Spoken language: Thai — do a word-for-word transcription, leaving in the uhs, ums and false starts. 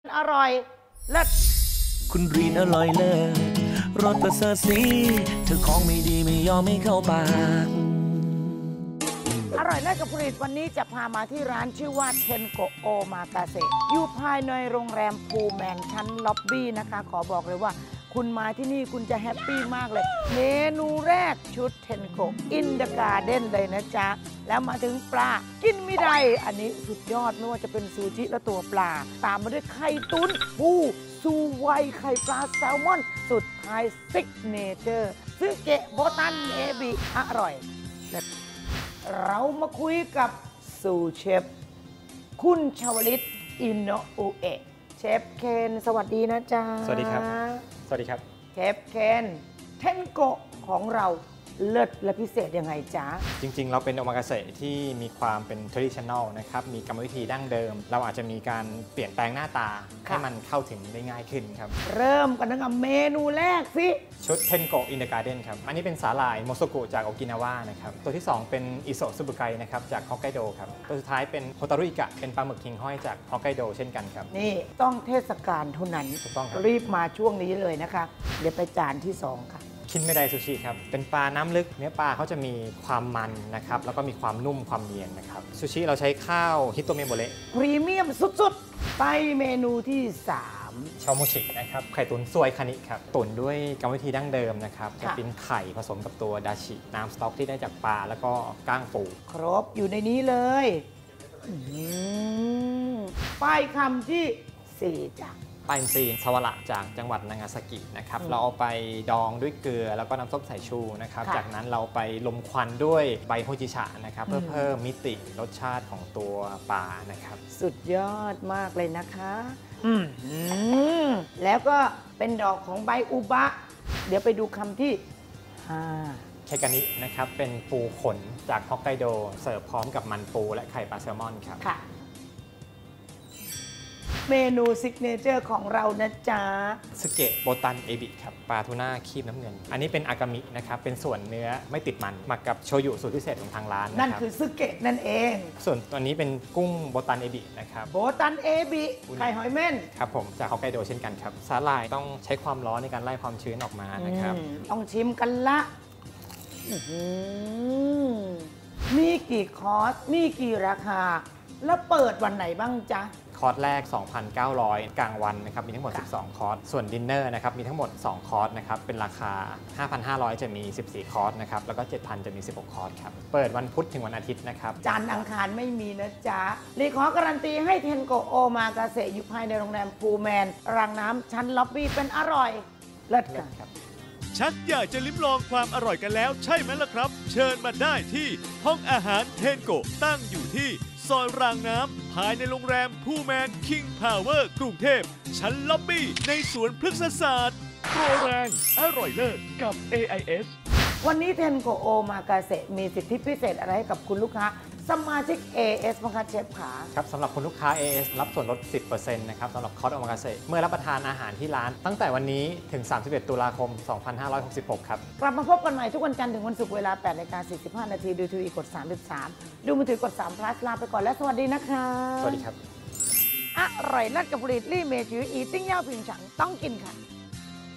อร่อยเลิศคุณรีนอร่อยเลิศรสประเสริฐสีเธอของไม่ดีไม่ยอมไม่เข้าปากอร่อยเลิศกับผลิตวันนี้จะพามาที่ร้านชื่อว่าเทนโกโอมากาเซอยู่ภายในโรงแรมพูแมนชั้นล็อบบี้นะคะขอบอกเลยว่าคุณมาที่นี่คุณจะแฮปปี้มากเลยเมนูแรกชุดเทนโกอินเดอะการ์เด้นเลยนะจ๊ะแล้วมาถึงปลากินไม่ได้อันนี้สุดยอดไม่ว่าจะเป็นซูชิและตัวปลาตามมาด้วยไข่ตุ้นปูซูไวไข่ปลาแซลมอนสุดท้ายซิกเนเจอร์ซึเกะโบตันเอบิอร่อยเรามาคุยกับซูเชฟคุณชวลิตอินโนอุเอะเชฟเคนสวัสดีนะจ๊ะสวัสดีครับสวัสดีครับเชฟเคนเทนโกะของเราเลิศและพิเศษยังไงจ๊ะจริงๆเราเป็นโอมากาเสะที่มีความเป็น traditional นะครับมีกรรมวิธีดั้งเดิมเราอาจจะมีการเปลี่ยนแปลงหน้าตาให้มันเข้าถึงได้ง่ายขึ้นครับเริ่มกันตั้งแต่เมนูแรกสิชุดเทนโกะอินเดอะการ์เด้นครับอันนี้เป็นสาหร่ายโมโซกุจากโอกินาวานะครับตัวที่สองเป็นอิโซะซุบุไกนะครับจากฮอกไกโดครับตัวสุดท้ายเป็นโฮตารุอิกะเป็นปลาหมึกหิ่งห้อยจากฮอกไกโดเช่นกันครับนี่ต้องเทศกาลเท่านั้นถูกต้องครับรีบมาช่วงนี้เลยนะคะเดี๋ยวไปจานที่สองค่ะคินเมไดซูชิครับเป็นปลาน้ำลึกเนื้อปลาเขาจะมีความมันนะครับแล้วก็มีความนุ่มความเนียนนะครับซูชิเราใช้ข้าวฮิโตเมะโบเระพรีเมียมสุดๆไปเมนูที่สามชาโมชินะครับไข่ตุ๋นซวยคานิครับตุ๋นด้วยกรรมวิธีดั้งเดิมนะครับจะเป็นไข่ผสมกับตัวดาชิน้ำสต๊อกที่ได้จากปลาแล้วก็ก้างปูครบอยู่ในนี้เลยป้ายคำที่สี่จ้ะปลาอินทรีสวระจากจังหวัดนางาซากินะครับเราเอาไปดองด้วยเกลือแล้วก็น้ำส้มสายชูนะครับจากนั้นเราไปลมควันด้วยใบโฮจิชะนะครับเพื่อเพิ่มมิติรสชาติของตัวปลานะครับสุดยอดมากเลยนะคะอืมแล้วก็เป็นดอกของใบอุบะเดี๋ยวไปดูคำที่ห้าเคกานินะครับเป็นปูขนจากฮอกไกโดเสิร์ฟพร้อมกับมันปูและไข่ปลาแซลมอนครับค่ะเมนูซิกเนเจอร์ของเรานะจ๊ะสึเกะโบตันเอบิครับปลาทูน่าคีบน้ำเงินอันนี้เป็นอากามินะครับเป็นส่วนเนื้อไม่ติดมันหมักกับโชยุสูตรพิเศษของทางร้านนั่นคือสึเกะนั่นเองส่วนตัวนี้เป็นกุ้งโบตันเอบินะครับโบตันเอบิไข่หอยเม่นครับผมจากฮอกไกโดเช่นกันครับสาหร่ายต้องใช้ความร้อนในการไล่ความชื้นออกมานะครับต้องชิมกันละมีกี่คอร์สมีกี่ราคาแล้วเปิดวันไหนบ้างจ๊ะคอร์สแรก สองพันเก้าร้อย กลางวันนะครับมีทั้งหมดสิบสองคอร์สส่วนดินเนอร์นะครับมีทั้งหมดสองคอร์สนะครับเป็นราคา ห้าพันห้าร้อย จะมีสิบสี่คอร์สนะครับแล้วก็ เจ็ดพัน จะมีสิบหกคอร์สครับเปิดวันพุธถึงวันอาทิตย์นะครับจันทร์อังคารไม่มีนะจ๊ะรีขอการันตีให้เทนโกโอมากาเสะอยู่ภายในโรงแรมพูแมนรังน้ำชั้นล็อบบี้เป็นอร่อยเลิศครับชักอยากจะลิ้มลองความอร่อยกันแล้วใช่ไหมล่ะครับเชิญมาได้ที่ห้องอาหารเทนโกตั้งอยู่ที่ซอยรางน้ำภายในโรงแรมพูแมนคิงพาวเวอร์กรุงเทพชั้นล็อบบี้ในสวนพฤกษศาสตร์โปรแรงอร่อยเลิศกับ เอ ไอ เอสวันนี้เทนโกโอมากาเสะมีสิทธิพิเศษอะไรให้กับคุณลูกค้าสมาชิก เอ เอส มังคะเชฟขาครับสำหรับคุณลูกค้า เอ เอส รับส่วนลด สิบเปอร์เซ็นต์ นะครับสำหรับคอร์สโอมากาเสะเมื่อรับประทานอาหารที่ร้านตั้งแต่วันนี้ถึงสามสิบเอ็ดตุลาคมสองพันห้าร้อยหกสิบหกครับกลับมาพบกันใหม่ทุกวันจันทร์ถึงวันศุกร์เวลา แปดนาฬิกาสี่สิบห้า นาทีดูทีวีกดสามสิบสามดูมือถือกดสาม plus ลาไปก่อนและสวัสดีนะคะสวัสดีครับอร่อยเลิศกับผลิตลี่เมจิวอีติ้งเย่าผิงฉังต้องกินค่ะ